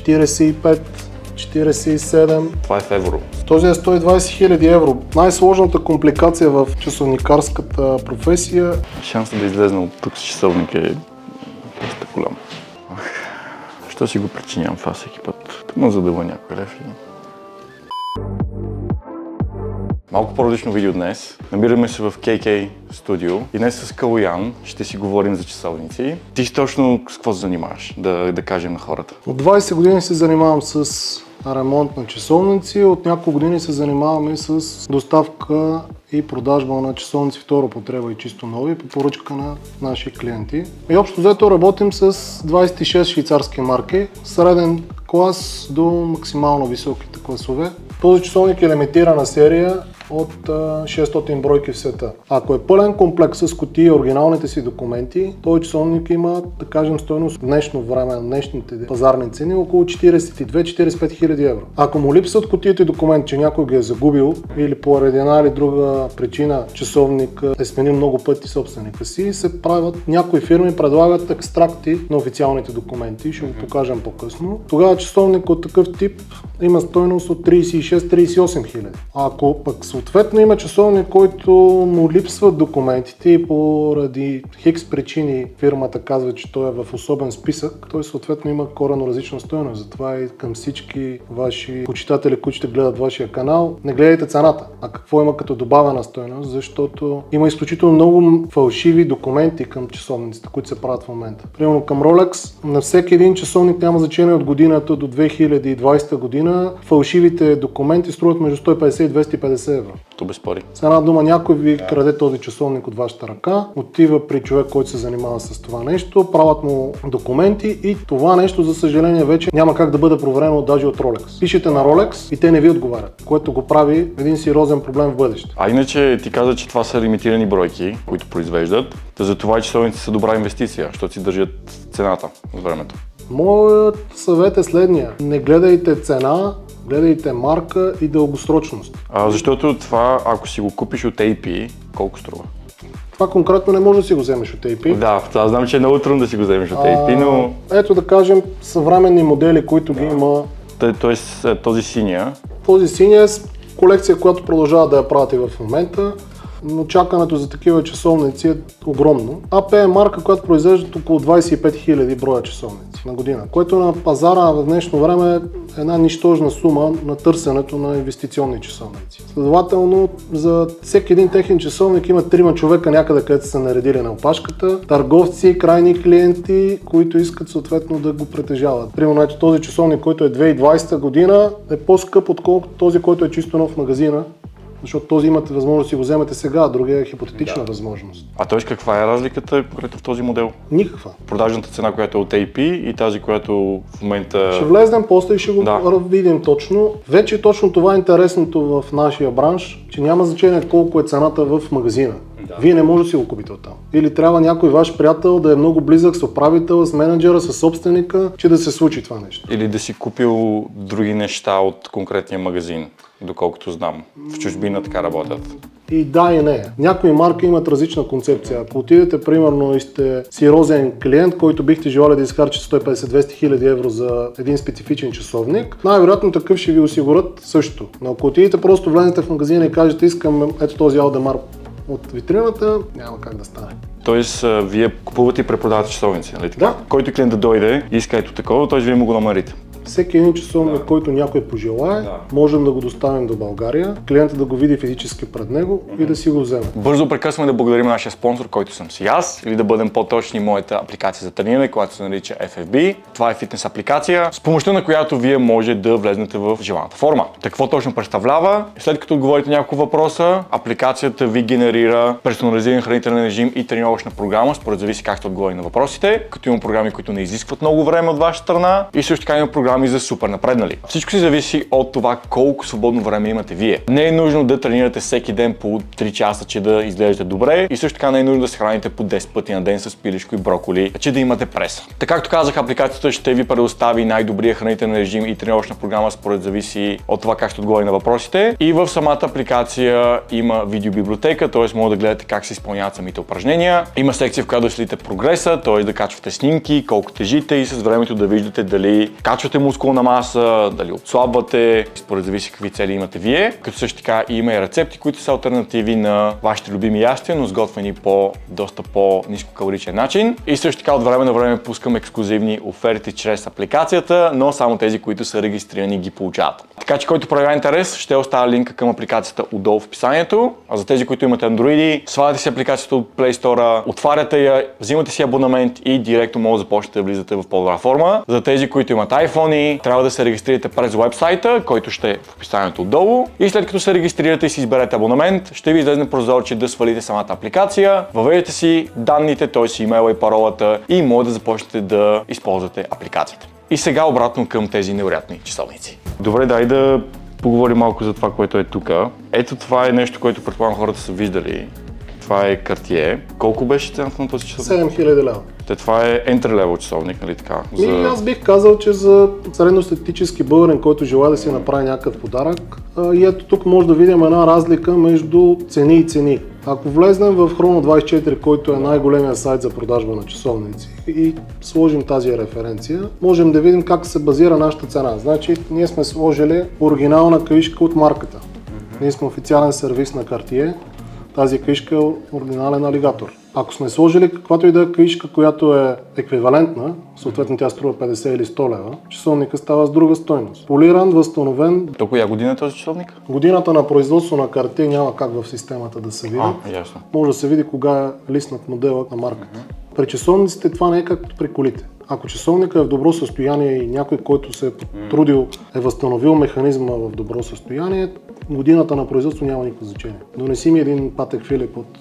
45, 47. Това е в евро. Този е 120 000 евро. Най-сложната компликация в часовникарската професия. Шансът да излезна от тук с часовник е доста голям. Що си го причинявам това всеки път? Тъмно задълва някой лев. Малко по-различно видео днес. Намираме се в KK Studio и днес с Калоян ще си говорим за часовници. Ти си точно с какво се занимаваш, да кажем на хората? От 20 години се занимавам с ремонт на часовници, от няколко години се занимаваме с доставка и продажба на часовници втора употреба и чисто нови по поръчка на наши клиенти. И общо взето работим с 26 швейцарски марки, среден клас до максимално високите класове. Този часовник е лимитирана серия от 600 бройки в света. Ако е пълен комплект с кутии и оригиналните си документи, този часовник има, да кажем, стойност в днешно време, на днешните пазарни цени, около 42-45 хиляди евро. Ако му липсват кутиите и документи, че някой ги е загубил или по една или друга причина часовник е сменил много пъти собственика си, се правят, някои фирми предлагат екстракти на официалните документи, ще го покажем по-късно. Тогава часовник от такъв тип има стойност от 36-38 хиляди. Ако пък съответно има часовник, който му липсват документите и поради хикс причини фирмата казва, че той е в особен списък, той съответно има коренно различна стойност. Затова и към всички ваши почитатели, които ще гледат вашия канал, не гледайте цената, а какво има като добавена стойност, защото има изключително много фалшиви документи към часовниците, които се правят в момента. Примерно към Rolex, на всеки един часовник, няма значение от годината до 2020 година, фалшивите документи струват между 150 и 250 евро. То без пари. С една дума, някой ви краде този часовник от вашата ръка, отива при човек, който се занимава с това нещо, правят му документи и това нещо, за съжаление, вече няма как да бъде проверено даже от Rolex. Пишете на Rolex и те не ви отговарят, което го прави един сериозен проблем в бъдеще. А иначе ти каза, че това са лимитирани бройки, които произвеждат, за това и часовници са добра инвестиция, защото си държат цената от времето. Моят съвет е следния. Не гледайте цена, гледайте марка и дългосрочност. Защото това, ако си го купиш от AP, колко струва? Това конкретно не може да си го вземеш от AP. Да, това знам, че е много трудно да си го вземеш от AP, но... Ето да кажем съвременни модели, които ги има... Тоест този синия. Този синия е колекция, която продължава да я правят и в момента. Но чакането за такива часовници е огромно. AP е марка, която произвежда около 25 000 броя часовници на година, което на пазара в днешно време е една нищожна сума на търсенето на инвестиционни часовници. Следователно, за всеки един техен часовник има 3 човека някъде, където са наредили на опашката, търговци, крайни клиенти, които искат съответно да го притежават. Примерно този часовник, който е 2020 година, е по-скъп, отколкото този, който е чисто нов в магазина. Защото този имате възможност да си го вземете сега, а другия е хипотетична възможност. А т.е. каква е разликата в този модел? Никаква. Продажната цена, която е от AP и тази, която в момента... Ще влезнем после и ще го видим точно. Вече точно това е интересното в нашия бранш, че няма значение колко е цената в магазина. Вие не може да си го купите оттам. Или трябва някой ваш приятел да е много близък с управителя, с менеджера, с собственика, че да се случи това нещо. Или да си купил други неща от конкретния магазин, доколкото знам. В чужбина така работят. И да и не. Някои марки имат различна концепция. Ако отидете, примерно, и сте сериозен клиент, който бихте желали да изхарчите 150-200 хиляди евро за един специфичен часовник, най-вероятно такъв ще ви осигурят също. Но ако отидете, просто влезете в магазина и кажете, искам ето този Алдемар от витрината, няма как да стане. Тоест, вие купувате и препродавате часовници, нали така? Да. Който клиент да дойде и иска ето такова, т.е. вие му го намерите. Всеки един часовник, който някой пожелае, можем да го доставим до България, клиентът да го види физически пред него и да си го вземе. Бързо прекъсваме да благодарим нашия спонсор, който съм си аз, или да бъдем по-точни, моята апликация за трениране, която се нарича FFB. Това е фитнес апликация, с помощта на която вие може да влезнете в желаната форма. Какво точно представлява? След като отговорите няколко въпроса, апликацията ви генерира персонализиран хранителен режим и тренировъчна програма, според зависи как сте отговори на въпросите, като има програми, които не изискват много време от ваша страна и също така има програми за супер напреднали. Всичко си зависи от това колко свободно време имате вие. Не е нужно да тренирате всеки ден по 3 часа, че да изглеждате добре и също така не е нужно да се храните по 10 пъти на ден с пилешко и броколи, че да имате преса. Така както казах, апликацията ще ви предостави най-добрия хранителен режим и тренировъчна програма, според зависи от това как ще отговори на въпросите. И в самата апликация има видеобиблиотека, т.е. може да гледате как се изпълняват самите упражнения. Има секция, в която да следите прогреса, т.е. да качвате снимки, колко тежите и с времето да виждате дали качвате мускулна маса, дали отслабвате, според зависи какви цели имате вие. Като също така има и рецепти, които са алтернативи на вашите любими ястия, но сготвени по доста по-ниско калоричен начин. И също така от време на време пускам ексклюзивни оферти чрез апликацията, но само тези, които са регистрирани, ги получават. Така че който проявява интерес, ще оставя линка към апликацията отдолу в описанието. А за тези, които имате андроиди, сваляте си апликацията от Play Store, отваряте я, взимате си абонамент и директно може да започнете да влизате в по-добра форма. За тези, които имат iPhone, трябва да се регистрирате през уебсайта, който ще е в описанието отдолу. И след като се регистрирате и си изберете абонамент, ще ви излезне прозорче да свалите самата апликация, въведете си данните, т.е. имейла и паролата и може да започнете да използвате апликацията. И сега обратно към тези невероятни часовници. Добре, дай да поговорим малко за това, което е тук. Ето това е нещо, което предполагам хората са виждали. Това е Cartier. Колко беше цената на този часовник? 7000 лева. Това е entry-level часовник, нали така? Аз бих казал, че за средностатистически българин, който желае да си направи някакъв подарък, и ето тук може да видим една разлика между цени и цени. Ако влезнем в Chrono24, който е най-големия сайт за продажба на часовници и сложим тази референция, можем да видим как се базира нашата цена. Значи, ние сме сложили оригинална каишка от марката. Ние сме официален сервис на Cartier. Тази каишка е оригинален алигатор. Ако сме сложили каквато и да е каишка, която е еквивалентна, съответно тя струва 50 или 100 лева, часовника става с друга стойност. Полиран, възстановен. То коя година е този часовник? Годината на производство на Cartier няма как в системата да се види. Ясно. Може да се види кога е листнат моделът на марката. При часовниците това не е както при колите. Ако часовника е в добро състояние и някой, който се е потрудил, е възстановил механизма в добро състояние, годината на производство няма никакво значение. Донеси ми един Patek Philippe от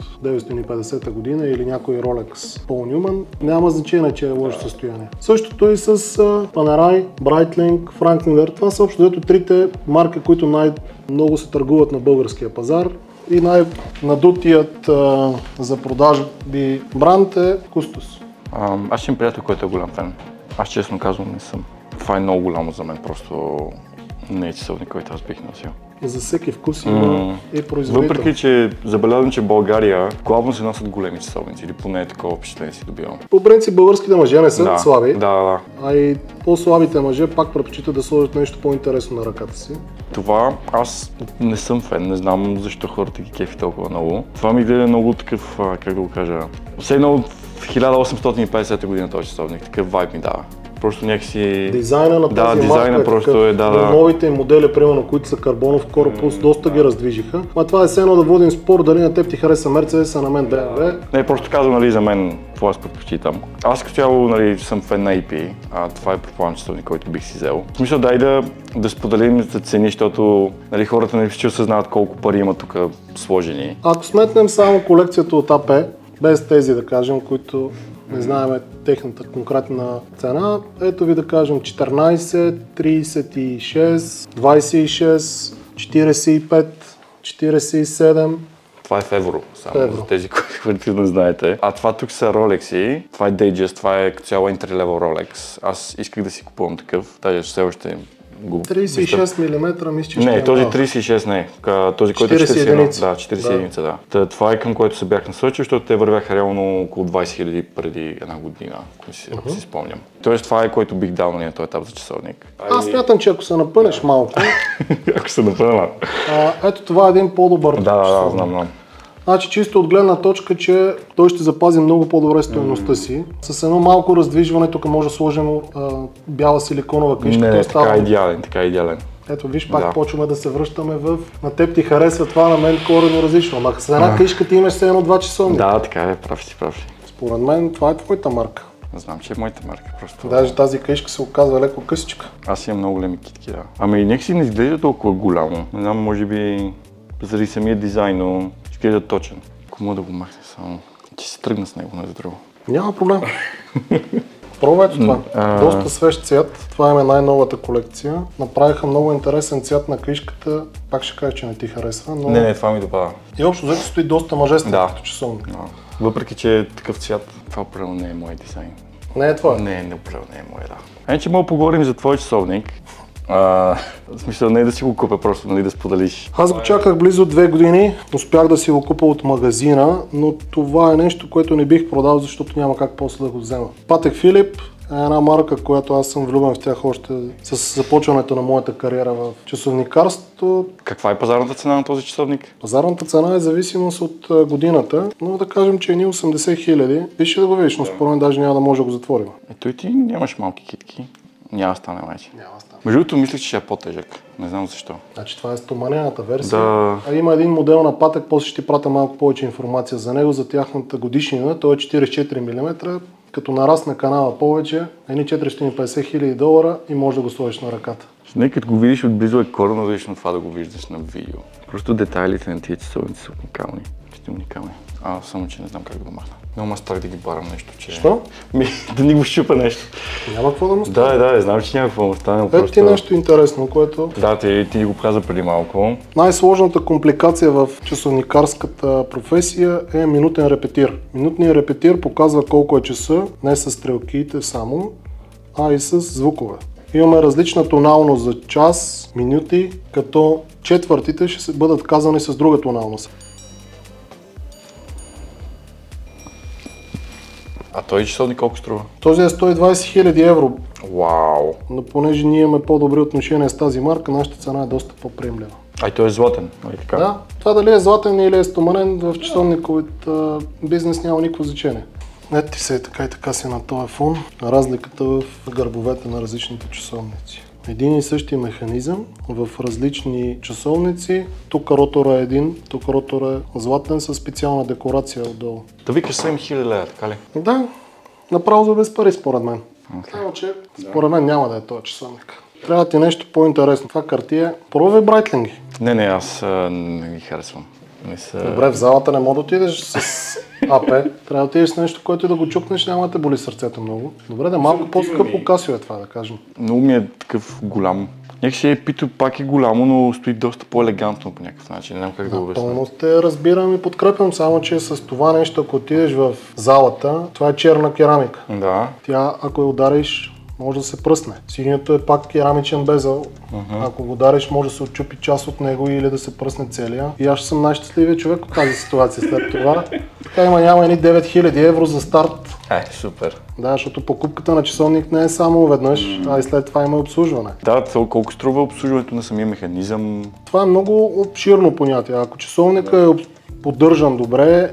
950 година или някой Rolex Paul Newman, няма значение, че е лошо състояние. Същото и с Panerai, Breitling, Franklin. Това са общо взето трите марки, които най-много се търгуват на българския пазар. И най-надутият за продажби бранд е Custos. Аз имам приятел, който е голям фен. Аз честно казвам не съм. Това е много голямо за мен, просто не е часовник, който аз бих носил. За всеки вкус има и производител. Въпреки, че забелязвам, че в България главно се носят големи часовници, или поне такова впечатление си добивам. По принцип българските мъже не са слаби, да. А и по-слабите мъже пак предпочитат да сложат нещо по-интересно на ръката си. Това аз не съм фен, не знам защо хората ги кефи толкова много. Това ми гледа много такъв, как да го кажа, все едно в 1850 година този часовник, такъв вайб ми дава. Просто някакси... Дизайна на тази дизайна марка просто е, новите модели, примерно, които са карбонов корпус, доста ги раздвижиха. А това е все едно да водим спор дали на теб ти хареса Mercedes, а на мен BMW. Не, просто казвам, нали, за мен, това аз предпочитам. Аз като цяло, нали, съм фен на AP, това е предполагам часовник, който бих си взел. В смисъл, дай да споделим за цени, защото, нали, хората не ще осъзнават колко пари има тук сложени. Ако сметнем само колекцията от AP, без тези, да кажем, които не знаем техната конкретна цена, ето ви да кажем 14, 36, 26, 45, 47. Това е в евро, само за тези, които не знаете. А това тук са Rolex-и, това е Datejust, това е цяло entry-level Rolex. Аз исках да си купувам такъв, даже все още 36 мм мисля, че не, този 36 не, този, който е 40 единица. Да, 40 единица, да. Това е към което се бях насочил, защото те вървяха реално около 20 000 преди една година, ако си спомням. Тоест това е, който бих дал на този етап за часовник. Аз смятам, че ако се напънеш малко... Ако се напъна. Ето това е един по-добър часовник. Да, знам. Значи чисто от гледна точка, че той ще запази много по-добре стойността си. С едно малко раздвижване, тук може да сложим бяла силиконова каишка. Не, така е идеален. Ето виж, пак почваме да се връщаме на теб ти харесва това, на мен коренно различно. Ама с една каишка ти имаш все едно два часовника. Да, така е, прав си. Според мен това е твоята марка. Знам, че е моята марка, просто... Даже тази каишка се оказва леко късичка. Аз имам много големи китки, да. Ами някакси не изглежда толкова голямо. Не знам, може би заради самия дизайн, но изглежда точен. Ако мога да го махне само, че се тръгна с него, не за друго. Няма проблем. Пробвайте това. Доста свеж цвят. Това е най-новата колекция. Направиха много интересен цвят на каишката. Пак ще кажа, че не ти харесва, но... Не, това ми допада. И общо взето стои доста мъжествен като часовник. Въпреки, че е такъв цвят, това определено не е мой дизайн. Не е твой? Не, определено не е мой, да. Иначе мога да поговорим за твой часовник. В смисъл не е да си го купя, просто нали, да споделиш. Аз го чаках близо 2 години, успях да си го купя от магазина, но това е нещо, което не бих продал, защото няма как после да го взема. Patek Philippe е една марка, която аз съм влюбен в тях още с започването на моята кариера в часовникарството. Каква е пазарната цена на този часовник? Пазарната цена е зависимост от годината, но да кажем, че е ни 80 хиляди. Виж да го видиш, но според мен даже няма да може да го затворим. Ето и ти нямаш малки китки. Няма да стане вече. Няма да стане. Между другото, мислех, че ще е по-тежък. Не знам защо. Значи това е стоманената версия. Да. А има един модел на Patek, после ще ти пратя малко повече информация за него, за тяхната годишнина. Той е 44 мм. Като нарасне канала повече, едни 450 хиляди долара и може да го сложиш на ръката. Нека като го видиш отблизо е коренно различно това да го виждаш на видео. Просто детайлите на тия часовници са уникални. Ще уникални. Само че не знам как да го махна. Много ма страх да ги барам нещо, че... Що? Да ни го щупа нещо. Няма какво да му стане. Да, знам, че няма какво да му стане. Ето ти нещо интересно, което... Да, ти го каза преди малко. Най-сложната компликация в часовникарската професия е минутен репетир. Минутният репетир показва колко е часа, не с стрелките само, а и с звукове. Имаме различна тоналност за час, минути, като четвъртите ще бъдат казани с друга тоналност. А той часовник колко струва? Този е 120 хиляди евро. Вау! Но понеже ние имаме по-добри отношения с тази марка, нашата цена е доста по-приемлива. А и той е златен, нали така? Да, това дали е златен или е стоманен в часовниковият бизнес няма никакво значение. Ето ти се е така и така си на този фон. Разликата в гърбовете на различните часовници. Един и същи механизъм в различни часовници. Тук ротора е един, тук ротора е златен със специална декорация отдолу. Да викаш 7000 лева, така ли? Да, направо за без пари според мен. Само че според мен няма да е този часовник. Трябва да ти е нещо по-интересно. Това картия. Пробвай брайтлинги. Не, аз не ги харесвам. Добре, в залата не мога да отидеш с АП. Трябва да отидеш с нещо, което и да го чукнеш, няма да те боли сърцето много. Добре, да малко по-скъпо Касио е това, да кажем. Много ми е такъв голям. Някакси Епито пак е голямо, но стои доста по-елегантно по някакъв начин. Не знам как да го обясня. Напълно те разбирам и подкрепям, само че с това нещо, ако отидеш в залата, това е черна керамика. Да. Тя, ако я удариш, може да се пръсне. Синьото е пак керамичен безъл. Ако го удариш, може да се отчупи част от него или да се пръсне целия. И аз ще съм най-щастливият човек от тази ситуация след това. Така няма едни 9000 евро за старт. Супер. Да, защото покупката на часовник не е само веднъж, а и след това има обслужване. Да, колко струва обслужването на самия механизъм? Това е много обширно понятие. Ако часовника е поддържан добре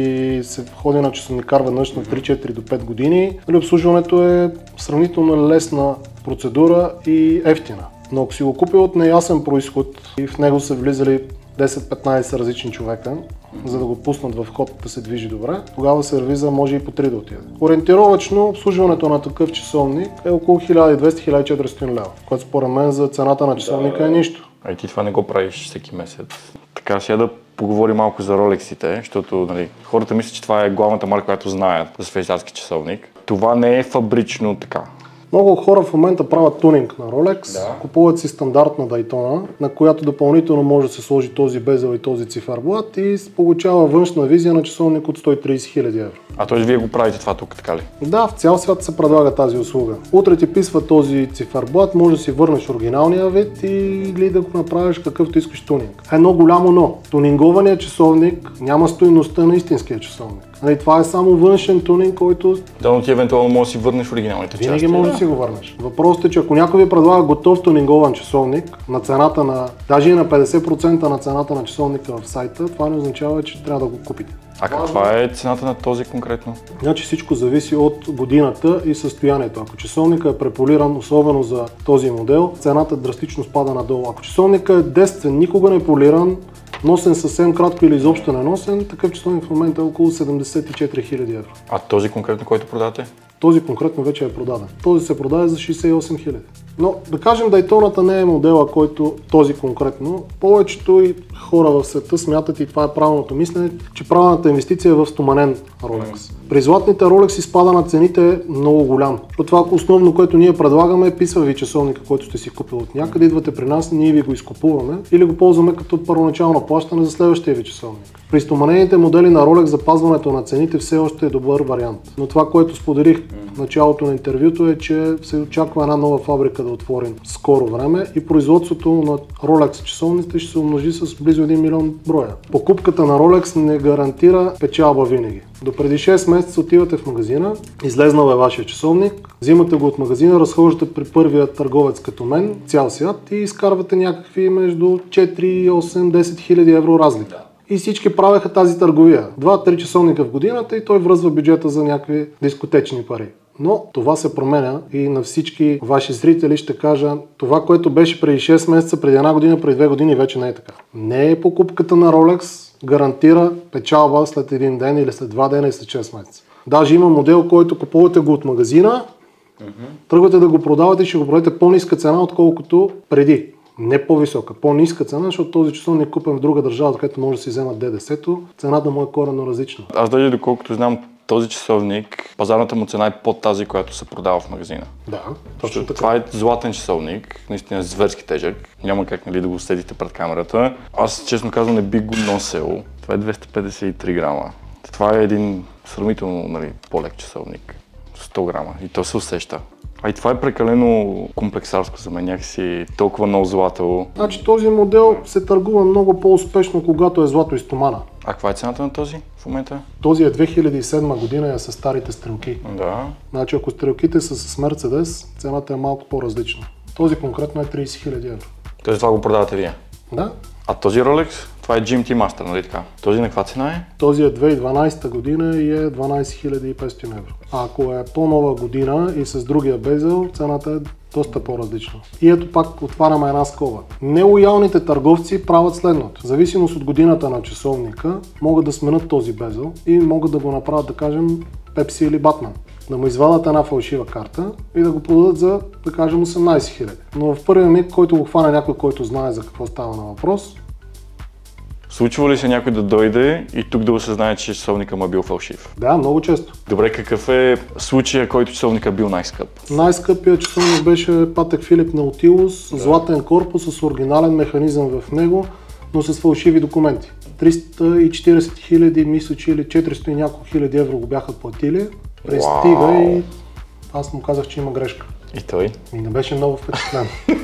и се ходи на часовникар веднъж на 3-4 до 5 години, обслужването е сравнително лесна процедура и ефтина. Но ако си го купил от неясен происход и в него са влизали 10-15 различни човека, за да го пуснат в ход да се движи добре, тогава сервиза може и по 3 да отиде. Ориентировачно обслужването на такъв часовник е около 1200-1400 лева, което според мен за цената на часовника е нищо. А и ти това не го правиш всеки месец. Така, сега да поговорим малко за ролексите, защото хората мислят, че това е главната марка, която знаят за швейцарски часовник. Това не е фабрично така. Много хора в момента правят тунинг на Rolex, купуват си стандартна Daytona, на която допълнително може да се сложи този безел и този циферблат и получава външна визия на часовник от 130 хиляди евро. А т.е. вие го правите това тук, така ли? Да, в цял свят се предлага тази услуга. Утре ти писва този циферблат, може да си върнеш оригиналния вид или да го направиш какъвто искаш тунинг. Едно голямо но. Тунингованият часовник няма стойността на истинския часовник. Това е само външен тунинг, който... Да, но ти евентуално можеш да си върнеш оригиналните части. Винаги можеш да си го върнеш. Въпросът е, че ако някой ви предлага готов тунингован часовник на цената на... даже и на 50% на цената на часовника в сайта, това не означава, че трябва да го купите. А каква е цената на този конкретно? Значи всичко зависи от годината и състоянието. Ако часовника е преполиран, особено за този модел, цената драстично спада надолу. Ако часовника е действен, никога не е полиран, носен съвсем кратко или изобщо не носен, такъв часовник в момента е около 74 хиляди евро. А този конкретно, който продавате? Този конкретно вече е продаден. Този се продаде за 68 хиляди. Но да кажем, Daytonata не е модела, който този конкретно. Повечето и хора в света смятат, и това е правилното мислене, че правилната инвестиция е в стоманен Rolex. При златните Rolex изпада на цените е много голям. Защото това основно, което ние предлагаме, е писва ви часовника, който сте си купил от някъде, идвате при нас, ние ви го изкупуваме или го ползваме като първоначално плащане за следващия ви часовник. При стоманените модели на Rolex запазването на цените все още е добър вариант. Но това, което споделих в началото на интервюто е, че се очаква една нова фабрика да да отворим скоро време и производството на Rolex часовниците ще се умножи с близо 1 милион броя. Покупката на Rolex не гарантира печалба винаги. До преди 6 месеца отивате в магазина, излезнал е вашия часовник, взимате го от магазина, разхождате при първия търговец като мен, цял свят и изкарвате някакви между 4, 8, 10 хиляди евро разлика. И всички правеха тази търговия. 2-3 часовника в годината и той връзва бюджета за някакви дискотечни пари. Но това се променя и на всички ваши зрители ще кажа, това, което беше преди 6 месеца, преди 1 година, преди 2 години, вече не е така. Не е покупката на Rolex гарантира печалба след 1 ден или след 2 дена и след 6 месеца. Даже има модел, който купувате го от магазина, тръгвате да го продавате и ще го продадете по-ниска цена, отколкото преди. Не по-висока, по-ниска цена, защото този часовник купен в друга държава, където може да си вземат ДДС-то, цената му е коренно различна. Аз даже доколкото знам, този часовник, пазарната му цена е под тази, която се продава в магазина. Да, точно така. Това е златен часовник, наистина зверски тежък. Няма как да го усетите пред камерата. Аз честно казвам не би го носил. Това е 253 грама. Това е един сравнително по-лек часовник. 100 грама и то се усеща. А и това е прекалено комплексарско за мен, някакси толкова много злато. Значи този модел се търгува много по-успешно, когато е злато и стомана. А каква е цената на този в момента? Този е 2007 година и е с старите стрелки. Да. Значи ако стрелките са с Mercedes, цената е малко по-различна. Този конкретно е 30 000 евро. Тоест това го продавате вие? Да. А този Rolex, това е GMT Master, нали така? Този на каква цена е? Този е 2012 година и е 12 500 евро. А ако е по-нова година и с другия безел, цената е доста по-различна. И ето пак отваряме една скоба. Нелоялните търговци правят следното. В зависимост от годината на часовника, могат да сменят този безел и могат да го направят, да кажем, Pepsi или Batman. Да му извадят една фалшива карта и да го продадат за, да кажем, 18 000. Но в първия миг, който го хване някой, който знае за какво става на въпрос. Случва ли се някой да дойде и тук да осъзнае, че часовника му е бил фалшив? Да, много често. Добре, какъв е случая, който часовника бил най-скъп? Най-скъпият часовник беше Patek Philippe Nautilus, златен корпус с оригинален механизъм в него, но с фалшиви документи. 340 хиляди, мисля, че или 400 и няколко хиляди евро го бяха платили. Пристига и аз му казах, че има грешка. И той? И не беше много впечатлен.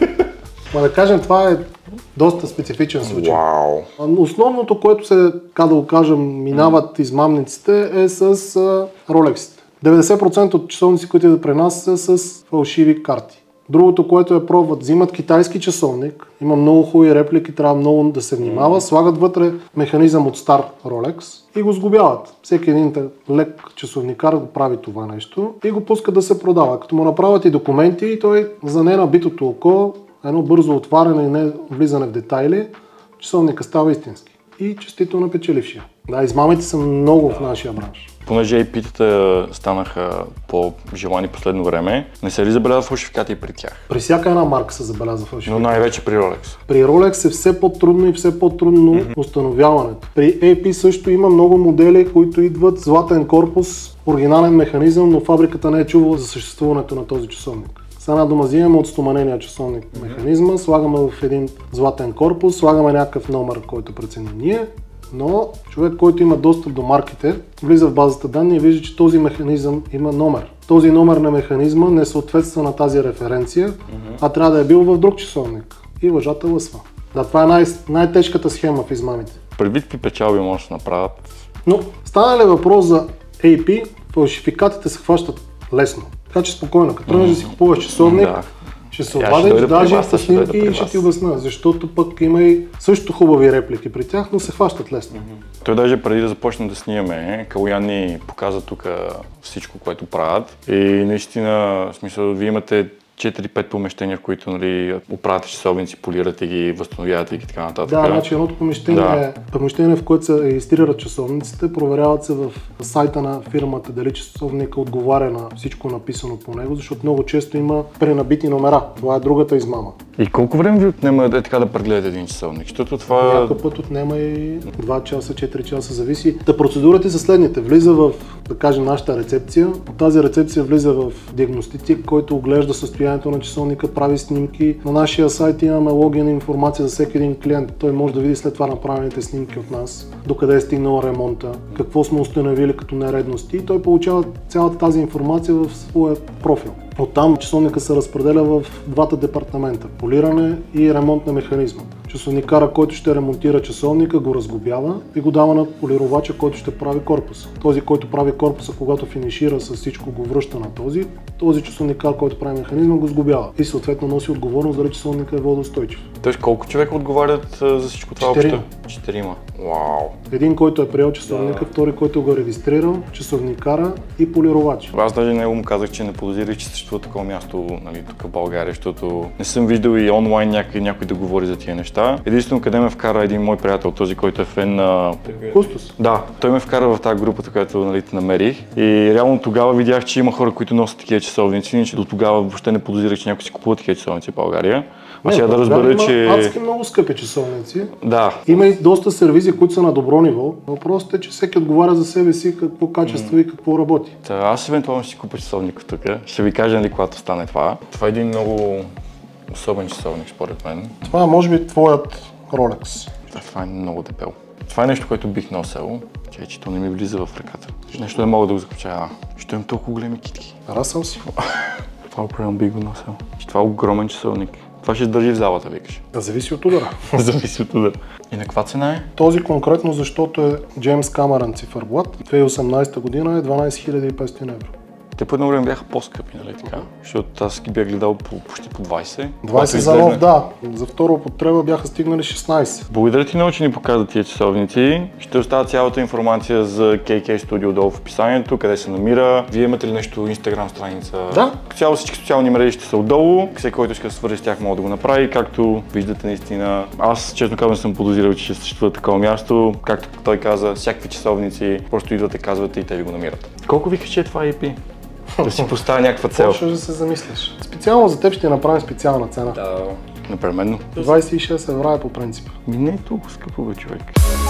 Ма да кажем, това е доста специфичен случай. Основното, което се, да го кажем, минават измамниците е с Rolex-ите. 90% от часовници, които идват при нас са с фалшиви карти. Другото, което е пробват, взимат китайски часовник, има много хубави реплики, трябва много да се внимава, слагат вътре механизъм от стар Rolex и го сглобяват. Всеки един лек часовникар го прави това нещо и го пуска да се продава. Като му направят и документи, той за ненабитото око, едно бързо отваряне и не влизане в детайли, часовника става истински. И честито на печелившия. Да, измамите са много в нашия бранш. Понеже AP-тата станаха по-желани последно време, не се ли забелязва фалшификати и при тях? При всяка една марка се забелязва фалшификати. Но най-вече при Rolex. При Rolex е все по-трудно и все по-трудно установяването. При AP също има много модели, които идват златен корпус, оригинален механизъм, но фабриката не е чувала за съществуването на този часовник. С една дума взимаме от стоманения часовник механизма, слагаме в един златен корпус, слагаме някакъв номер, който преценим ние, но човек, който има достъп до марките, влиза в базата данни и вижда, че този механизъм има номер. Този номер на механизма не съответства на тази референция, а трябва да е бил в друг часовник. И лъжата лъсва. Да, това е най-тежката схема в измамите. Предвид какви печалби може да направят. Но стана ли въпрос за AP, фалшификатите се хващат лесно. Така че спокойно, като тръгнеш да си купуваш часовник, ще се обадиш, даже по снимки и ще ти обясня, защото пък има и също хубави реплики при тях, но се хващат лесно. Той даже преди да започнем да снимаме, Калоян ни показа тук всичко, което правят и наистина, в смисъл, вие имате 4-5 помещения, в които оправяте часовници, полирате ги, възстановявате ги и така нататък. Да, значи едното помещение, в което се регистрират часовниците, проверяват се в сайта на фирмата дали часовника отговаря на всичко написано по него, защото много често има пренабити номера. Това е другата измама. И колко време ви отнема така да прегледате един часовник? Защото това... Някой път отнема и 2 часа, 4 часа, зависи. Процедурите са следните. Влиза в, да кажем, нашата рецепция. От тази рецепция влиза в диагностик, който оглежда състоянието на часовника, прави снимки. На нашия сайт имаме логин и информация за всеки един клиент. Той може да види след това направените снимки от нас, докъде е стигнал ремонта, какво сме установили като нередности и той получава цялата тази информация в своя профил. Оттам часовника се разпределя в двата департамента – полиране и ремонт на механизма. Часовникара, който ще ремонтира часовника, го разглобява и го дава на полировача, който ще прави корпуса. Този, който прави корпуса, когато финишира с всичко, го връща на този часовникар, който прави механизма, го сглобява и съответно носи отговорност дали часовника е водоустойчив. Тоест колко човека отговарят за всичко това общо? 4. Вау! Един, който е приел часовника, втори, който го е регистрирал, часовникара и полировач. Аз даже него му казах, че не подозирах, че съществува такова място, нали, тук в България, защото не съм виждал и онлайн някой да говори за тия неща. Единствено къде ме вкара един мой приятел, този, който е фен на... Кустос. Да, той ме вкара в тази групата, която, нали, намерих. И реално тогава видях, че има хора, които носят такива часовници, иначе до тогава въобще не подозирах, че някой си купува такива часовници в България. А сега да разбера, че... Адски много скъпи часовници. Да. Има и доста сервизи, които са на добро ниво. Въпросът е, че всеки отговаря за себе си какво качество и какво работи. Аз евентуално ще си купя часовник тук. Ще ви кажа, нали, когато стане това. Това е един много особен часовник, според мен. Това е, може би, твоят Rolex. Това е много дебел. Това е нещо, което бих носил. Че то не ми влиза в ръката. Нещо не мога да го закача. Що имам толкова големи китки? Расъл си. Това определено бих го носил. Това е огромен часовник. Това ще държи в залата, викаш. Да, зависи от удара. Зависи от удара. И на каква цена е? Този конкретно, защото е James Cameron циферблат. 2018 година е 12 500 евро. Те по едно време бяха по-скъпи, нали така? Защото аз ги бях гледал почти по 20. 20 за нов, да. За втора употреба бяха стигнали 16. Благодаря ти много, че ни показа тия часовници. Ще оставя цялата информация за KK Studio долу в описанието, къде се намира. Вие имате ли нещо Instagram страница? Да. Цяло всички социални мрежи ще са отдолу. Всеки, който иска да свържи с тях, може да го направи. Както виждате, наистина, аз честно казвам съм подозирал, че ще съществува такова място. Както той каза, всякакви часовници, просто идвате, казвате и те ви го намират. Колко викаш, че е това IP? Да си поставя някаква цел. Почваш да се замислиш. Специално за теб ще направим специална цена. Да, непременно. 26 евро е по принцип. Не е толкова скъпо, бе, човек.